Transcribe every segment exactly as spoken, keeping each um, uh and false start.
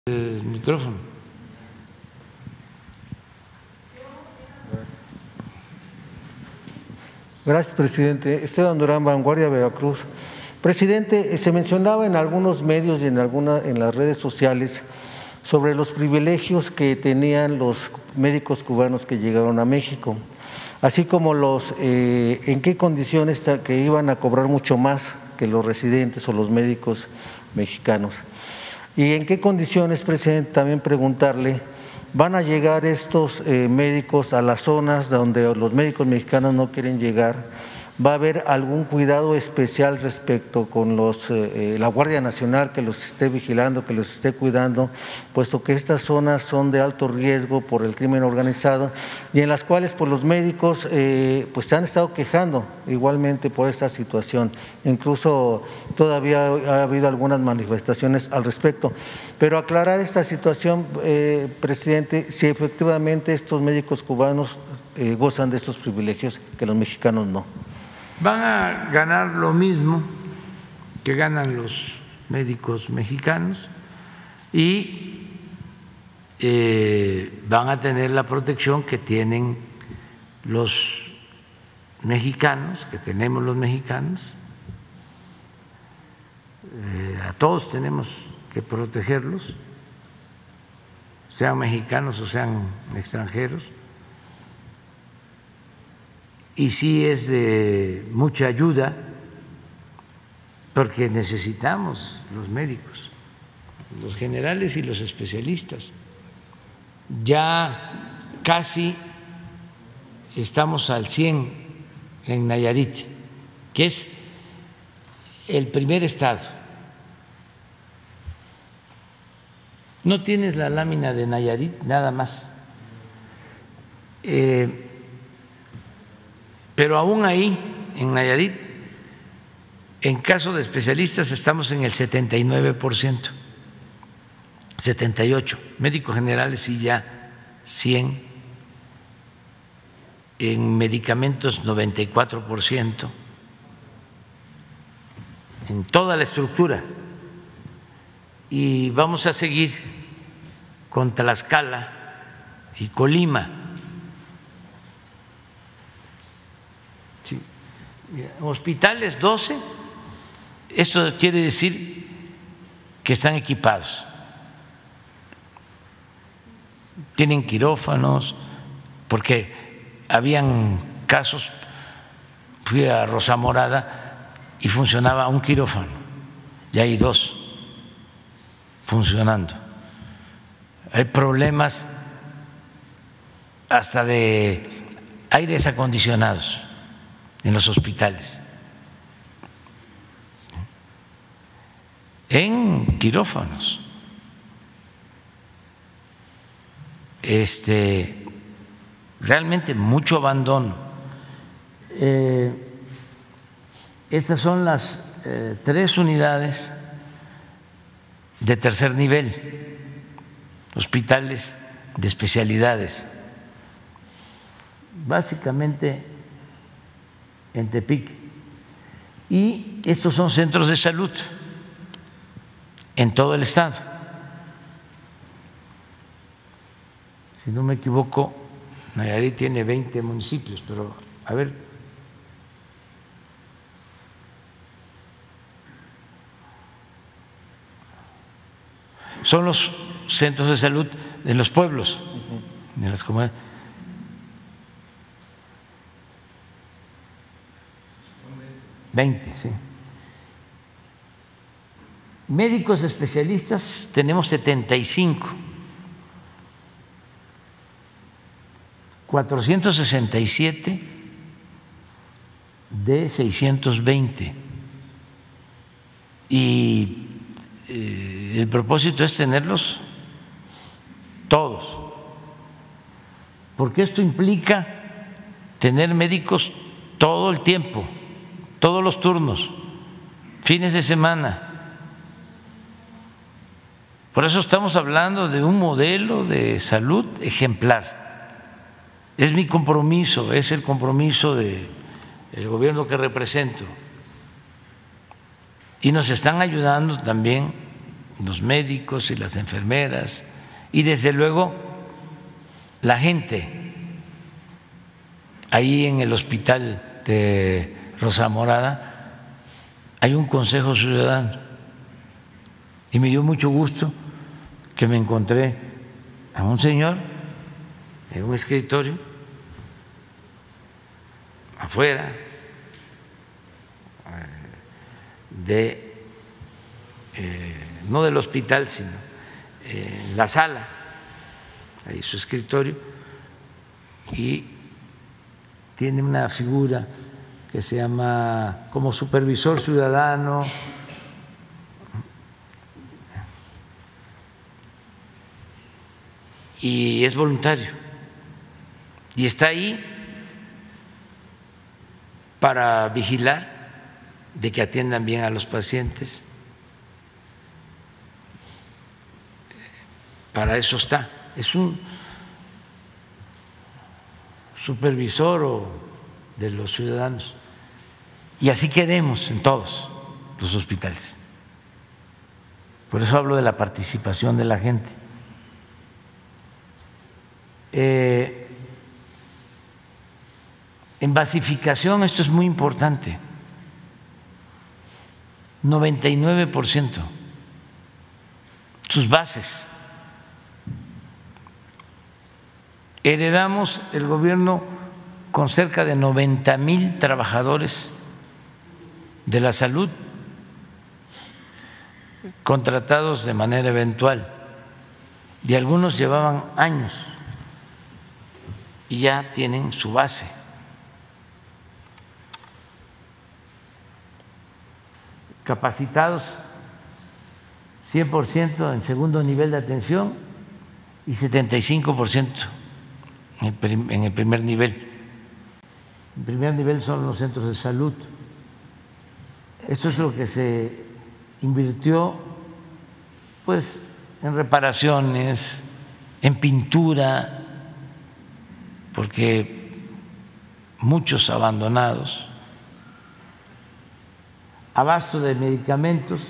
El micrófono. Gracias, presidente. Esteban Durán, Vanguardia, Veracruz. Presidente, se mencionaba en algunos medios y en, alguna, en las redes sociales sobre los privilegios que tenían los médicos cubanos que llegaron a México, así como los eh, en qué condiciones que iban a cobrar mucho más que los residentes o los médicos mexicanos. Y en qué condiciones, presidente, también preguntarle, ¿van a llegar estos eh, médicos a las zonas donde los médicos mexicanos no quieren llegar? ¿Va a haber algún cuidado especial respecto con los, eh, la Guardia Nacional que los esté vigilando, que los esté cuidando, puesto que estas zonas son de alto riesgo por el crimen organizado y en las cuales pues, los médicos eh, pues, se han estado quejando igualmente por esta situación? Incluso todavía ha habido algunas manifestaciones al respecto. Pero aclarar esta situación, eh, presidente, si efectivamente estos médicos cubanos eh, gozan de estos privilegios que los mexicanos no. Van a ganar lo mismo que ganan los médicos mexicanos y eh, van a tener la protección que tienen los mexicanos, que tenemos los mexicanos. Eh, a todos tenemos que protegerlos, sean mexicanos o sean extranjeros. Y sí es de mucha ayuda porque necesitamos los médicos, los generales y los especialistas. Ya casi estamos al cien en Nayarit, que es el primer estado. No tienes la lámina de Nayarit, nada más. Eh, Pero aún ahí, en Nayarit, en caso de especialistas estamos en el setenta y nueve por ciento, setenta y ocho por ciento, médicos generales y ya cien, en medicamentos noventa y cuatro por ciento, en toda la estructura. Y vamos a seguir con Tlaxcala y Colima. Hospitales doce, esto quiere decir que están equipados, tienen quirófanos, porque habían casos, fui a Rosa Morada y funcionaba un quirófano, y hay dos funcionando. Hay problemas hasta de aires acondicionados en los hospitales, en quirófanos. Este, realmente mucho abandono. Eh, estas son las eh, tres unidades de tercer nivel, hospitales de especialidades, básicamente en Tepic, y estos son centros de salud en todo el estado. Si no me equivoco, Nayarit tiene veinte municipios, pero a ver, son los centros de salud de los pueblos, de las comunidades. veinte, sí. Médicos especialistas tenemos setenta y cinco, cuatrocientos sesenta y siete de seiscientos veinte, y eh, el propósito es tenerlos todos, porque esto implica tener médicos todo el tiempo, todos los turnos, fines de semana. Por eso estamos hablando de un modelo de salud ejemplar. Es mi compromiso, es el compromiso del gobierno que represento. Y nos están ayudando también los médicos y las enfermeras y desde luego la gente. Ahí en el hospital de Rosa Morada hay un consejo ciudadano y me dio mucho gusto que me encontré a un señor en un escritorio afuera de eh, no del hospital sino eh, en la sala, ahí su escritorio, y tiene una figura que se llama como supervisor ciudadano, y es voluntario y está ahí para vigilar de que atiendan bien a los pacientes. Para eso está, es un supervisor de los ciudadanos y así queremos en todos los hospitales. Por eso hablo de la participación de la gente. Eh, en basificación, esto es muy importante, noventa y nueve por ciento sus bases. Heredamos el gobierno con cerca de noventa mil trabajadores de la salud contratados de manera eventual y algunos llevaban años y ya tienen su base. Capacitados cien por ciento en segundo nivel de atención y setenta y cinco por ciento en el primer nivel. El primer nivel son los centros de salud. Esto es lo que se invirtió pues en reparaciones, en pintura, porque muchos abandonados, abasto de medicamentos,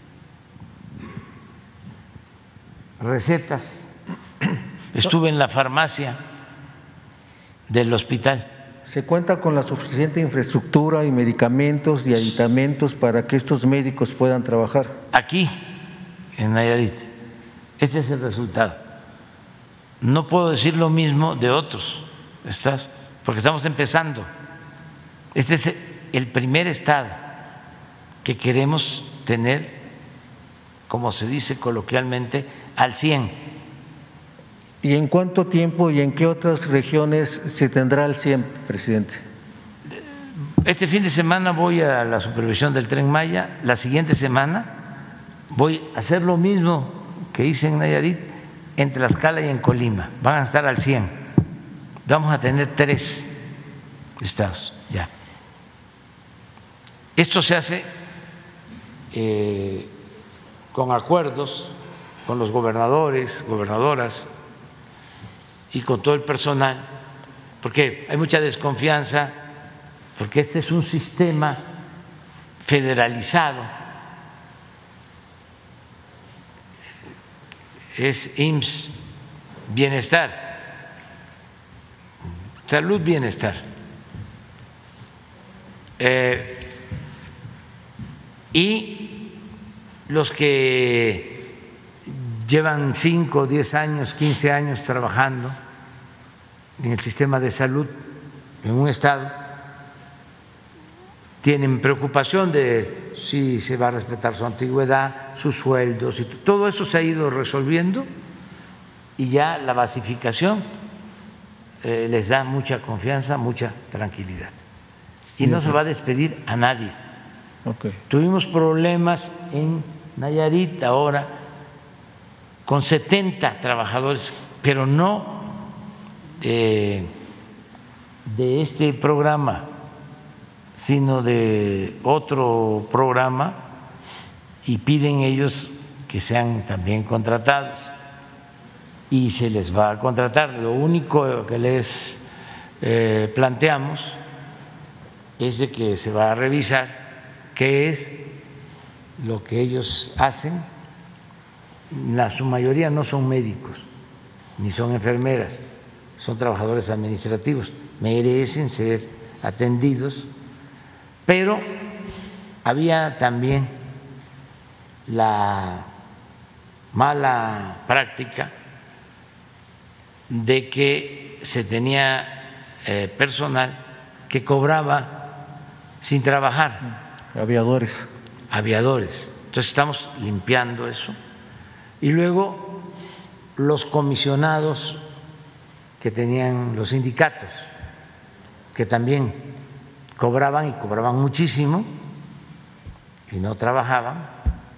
recetas. Estuve en la farmacia del hospital. ¿Se cuenta con la suficiente infraestructura y medicamentos y aditamentos para que estos médicos puedan trabajar? Aquí, en Nayarit, ese es el resultado. No puedo decir lo mismo de otros estados, porque estamos empezando. Este es el primer estado que queremos tener, como se dice coloquialmente, al cien. ¿Y en cuánto tiempo y en qué otras regiones se tendrá al cien, presidente? Este fin de semana voy a la supervisión del Tren Maya, la siguiente semana voy a hacer lo mismo que hice en Nayarit, en Tlaxcala y en Colima, van a estar al cien. Vamos a tener tres estados ya. Esto se hace eh, con acuerdos con los gobernadores, gobernadoras y con todo el personal, porque hay mucha desconfianza, porque este es un sistema federalizado, es I M S S, bienestar, salud, bienestar. Eh, y los que llevan cinco, diez años, quince años trabajando en el sistema de salud en un estado, tienen preocupación de si se va a respetar su antigüedad, sus sueldos, y todo eso se ha ido resolviendo y ya la basificación eh, les da mucha confianza, mucha tranquilidad. Y no se va a despedir a nadie. Okay. Tuvimos problemas en Nayarit ahora con setenta trabajadores, pero no de, de este programa, sino de otro programa, y piden ellos que sean también contratados y se les va a contratar. Lo único que les eh, planteamos es de que se va a revisar qué es lo que ellos hacen la su mayoría no son médicos ni son enfermeras, son trabajadores administrativos, merecen ser atendidos, pero había también la mala práctica de que se tenía eh, personal que cobraba sin trabajar. Aviadores. Aviadores. Entonces estamos limpiando eso. Y luego los comisionados que tenían los sindicatos, que también cobraban y cobraban muchísimo y no trabajaban.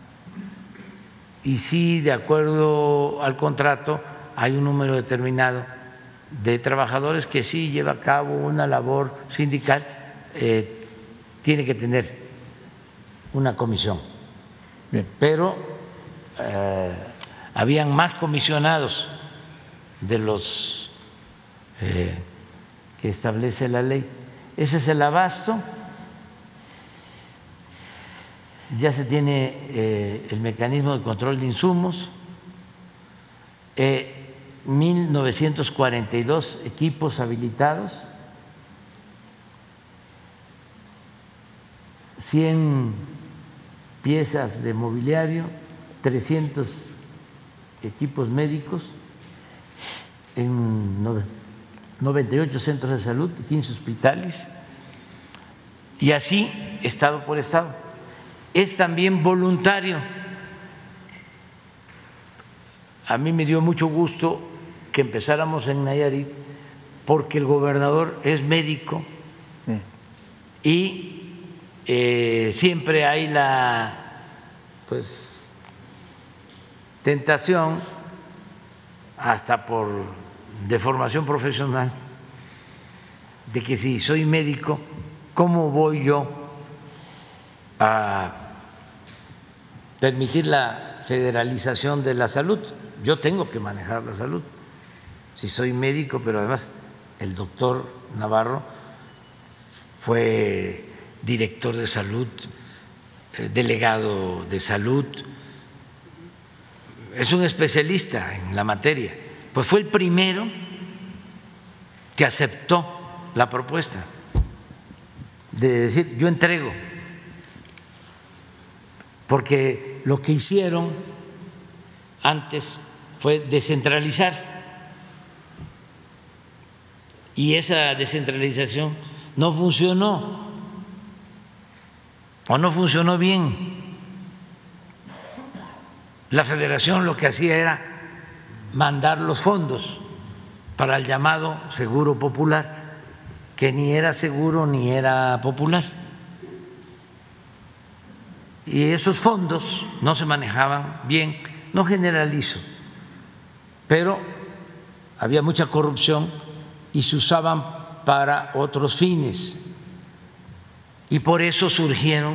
Y sí, de acuerdo al contrato, hay un número determinado de trabajadores que sí lleva a cabo una labor sindical, eh, tiene que tener una comisión. Bien. Pero eh, habían más comisionados de los eh, que establece la ley. Ese es el abasto. Ya se tiene eh, el mecanismo de control de insumos, eh, mil novecientos cuarenta y dos equipos habilitados, cien piezas de mobiliario, trescientos equipos médicos en noventa y ocho centros de salud, quince hospitales, y así estado por estado. Es también voluntario. A mí me dio mucho gusto que empezáramos en Nayarit porque el gobernador es médico y eh, siempre hay la pues tentación, hasta por deformación profesional, de que si soy médico, ¿cómo voy yo a permitir la federalización de la salud? Yo tengo que manejar la salud, si soy médico, pero además el doctor Navarro fue director de salud, delegado de salud, es un especialista en la materia, pues fue el primero que aceptó la propuesta de decir yo entrego, porque lo que hicieron antes fue descentralizar y esa descentralización no funcionó o no funcionó bien. La federación lo que hacía era mandar los fondos para el llamado seguro popular, que ni era seguro ni era popular. Y esos fondos no se manejaban bien, no generalizo, pero había mucha corrupción y se usaban para otros fines. Y por eso surgieron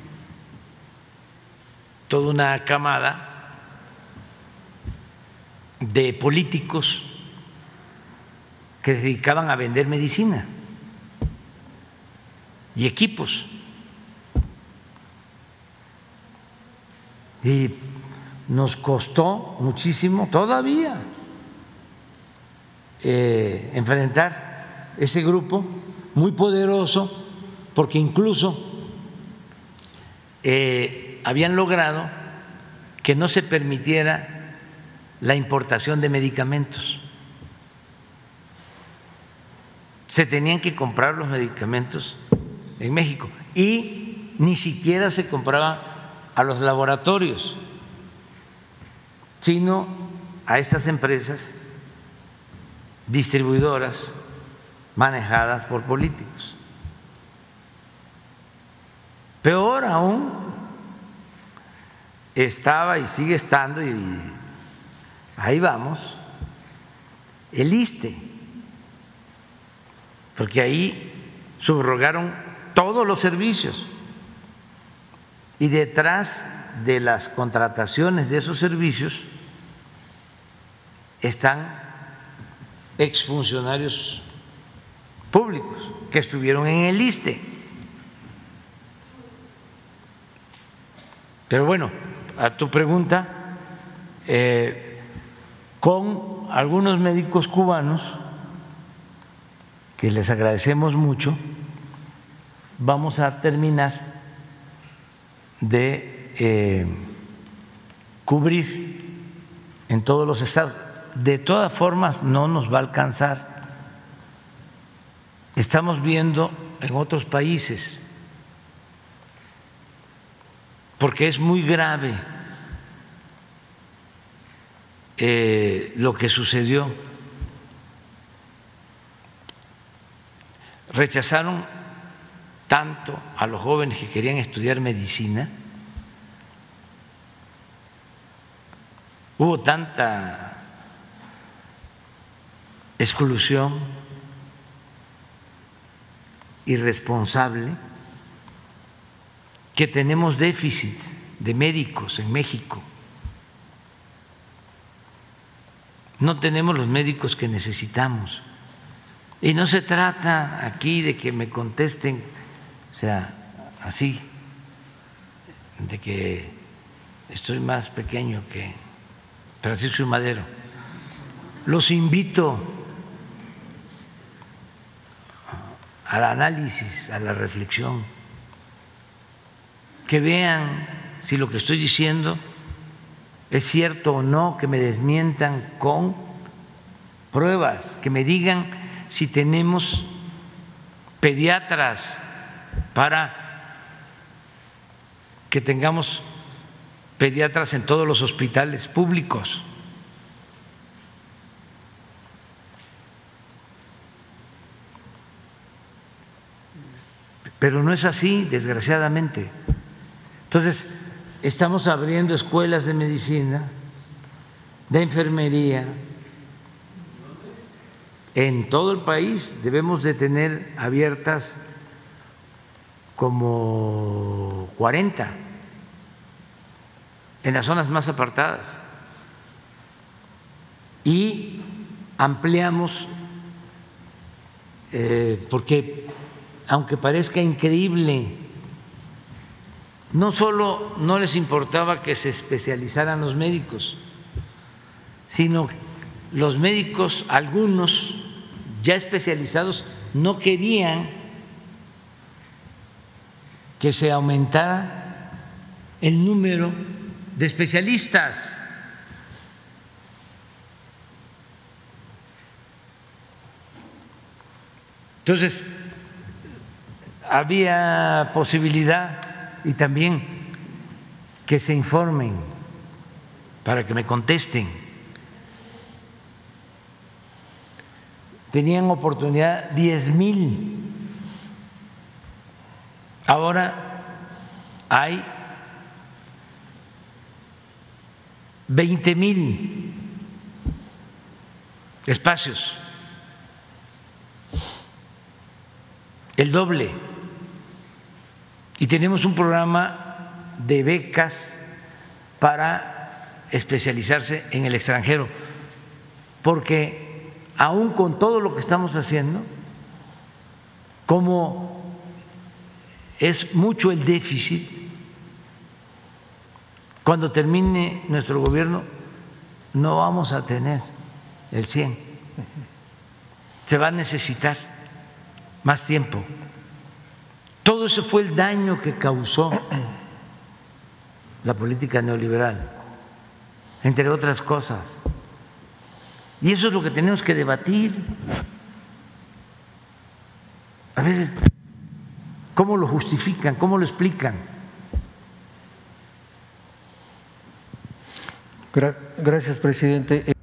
toda una camada de políticos que se dedicaban a vender medicina y equipos. Y nos costó muchísimo todavía eh, enfrentar ese grupo muy poderoso, porque incluso eh, habían logrado que no se permitiera la importación de medicamentos. Se tenían que comprar los medicamentos en México y ni siquiera se compraban a los laboratorios, sino a estas empresas distribuidoras manejadas por políticos. Peor aún, estaba y sigue estando, y ahí vamos, el ISSSTE, porque ahí subrogaron todos los servicios y detrás de las contrataciones de esos servicios están exfuncionarios públicos que estuvieron en el ISSSTE. Pero bueno, a tu pregunta, eh, con algunos médicos cubanos, que les agradecemos mucho, vamos a terminar de eh, cubrir en todos los estados. De todas formas, no nos va a alcanzar. Estamos viendo en otros países, porque es muy grave eh, lo que sucedió. Rechazaron tanto a los jóvenes que querían estudiar medicina, hubo tanta exclusión irresponsable que tenemos déficit de médicos en México. No tenemos los médicos que necesitamos. Y no se trata aquí de que me contesten, o sea, así, de que estoy más pequeño que Francisco y Madero. Los invito al análisis, a la reflexión, que vean si lo que estoy diciendo es cierto o no, que me desmientan con pruebas, que me digan si tenemos pediatras para que tengamos pediatras en todos los hospitales públicos. Pero no es así, desgraciadamente. Entonces, estamos abriendo escuelas de medicina, de enfermería. En todo el país debemos de tener abiertas como cuarenta en las zonas más apartadas. Y ampliamos, eh, porque aunque parezca increíble, no solo no les importaba que se especializaran los médicos, sino los médicos, algunos ya especializados, no querían que se aumentara el número de especialistas. Entonces, había posibilidad y también que se informen para que me contesten. Tenían oportunidad diez mil, ahora hay veinte mil espacios, el doble. Y tenemos un programa de becas para especializarse en el extranjero, porque aún con todo lo que estamos haciendo, como es mucho el déficit, cuando termine nuestro gobierno no vamos a tener el cien, se va a necesitar más tiempo. Todo eso fue el daño que causó la política neoliberal, entre otras cosas. Y eso es lo que tenemos que debatir. A ver, ¿cómo lo justifican? ¿Cómo lo explican? Gracias, presidente.